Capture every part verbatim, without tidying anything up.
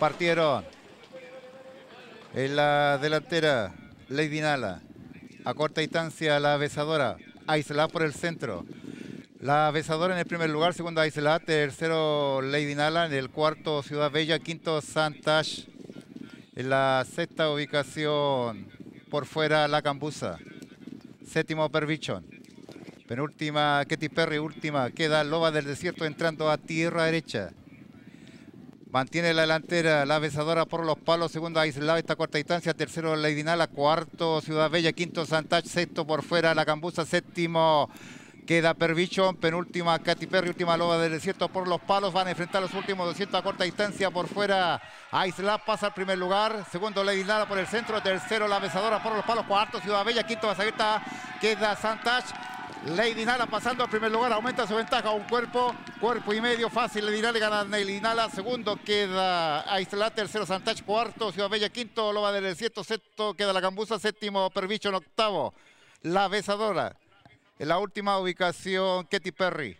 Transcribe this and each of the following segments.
Partieron. En la delantera, Lady Nala. A corta distancia, la Besadora. Aisla por el centro. La Besadora en el primer lugar, segundo Aisla, tercero Lady Nala, en el cuarto Ciudad Bella, quinto Santash. En la sexta ubicación, por fuera La Cambusa. Séptimo Pervichon. Penúltima Katy Perry, última queda Loba del Desierto entrando a tierra derecha. Mantiene la delantera la Besadora por los palos, segundo Aislado, esta corta distancia, tercero Lady Nala, cuarto Ciudad Bella, quinto Santach, sexto por fuera La Cambusa, séptimo queda Pervichon, penúltima Katy Perry, última Loba del Desierto por los palos, van a enfrentar los últimos doscientos a corta distancia, por fuera Aislado pasa al primer lugar, segundo Lady Nala por el centro, tercero la Besadora por los palos, cuarto Ciudad Bella, quinto Basavita queda Santach. Lady Nala pasando al primer lugar, aumenta su ventaja, un cuerpo, cuerpo y medio fácil, Lady Nala gana Lady Nala, segundo queda Aisla, tercero Santach, cuarto Ciudad Bella, quinto Loba del Desierto, sexto queda La Cambusa, séptimo Pervichon, octavo La Besadora. En la última ubicación, Katy Perry.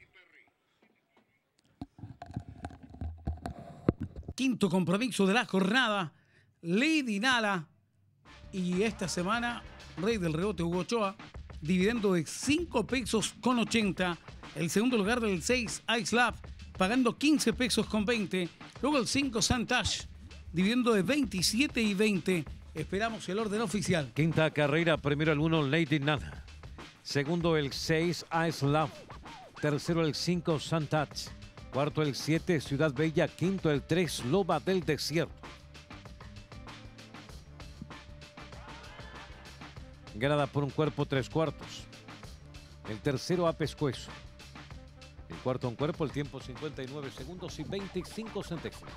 Quinto compromiso de la jornada, Lady Nala. Y esta semana, Rey del Rebote Hugo Ochoa, dividendo de cinco pesos con ochenta. El segundo lugar del seis, Ice Lab, pagando quince pesos con veinte. Luego el cinco, Santash, dividiendo de veintisiete y veinte. Esperamos el orden oficial. Quinta carrera, primero el uno, Lady Nala. Segundo el seis, Ice Love. Tercero el cinco, Santach. Cuarto el siete, Ciudad Bella. Quinto el tres, Loba del Desierto. Ganada por un cuerpo, tres cuartos. El tercero a pescuezo. El cuarto un cuerpo, el tiempo cincuenta y nueve segundos y veinticinco centésimos.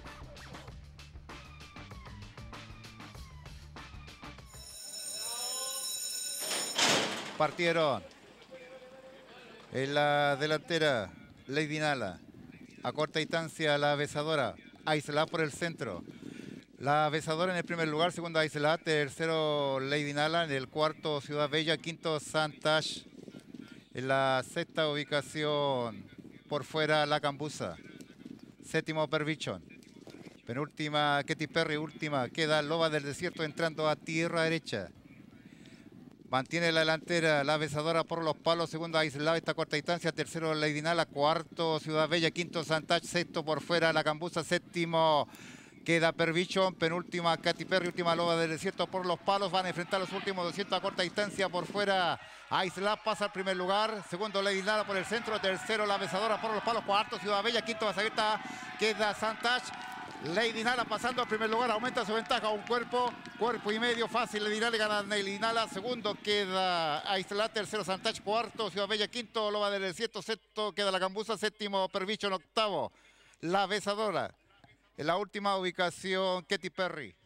Partieron. En la delantera, Lady Nala. A corta distancia, la Besadora. Aisla por el centro. La Besadora en el primer lugar, segundo Aisla, tercero Lady Nala, en el cuarto Ciudad Bella, quinto Santash. En la sexta ubicación, por fuera La Cambusa. Séptimo Pervichon. Penúltima Katy Perry, última queda Loba del Desierto entrando a tierra derecha. Mantiene la delantera la Besadora por los palos, segundo Aislado, esta corta distancia, tercero Lady Nala, cuarto Ciudad Bella, quinto Santach, sexto por fuera La Cambusa, séptimo queda Pervichon, penúltima Katy Perry, última Loba del Desierto por los palos, van a enfrentar los últimos doscientos a corta distancia, por fuera Aislado pasa al primer lugar, segundo Lady Nala por el centro, tercero la Besadora por los palos, cuarto Ciudad Bella, quinto Basavita queda Santach. Lady Nala pasando al primer lugar, aumenta su ventaja, un cuerpo, cuerpo y medio fácil, Lady Nala gana Lady Nala, segundo queda Aisla, tercero Santach, cuarto Ciudad Bella, quinto Loba del Desierto, sexto queda La Cambusa, séptimo Pervichon, octavo La Besadora. En la última ubicación, Katy Perry.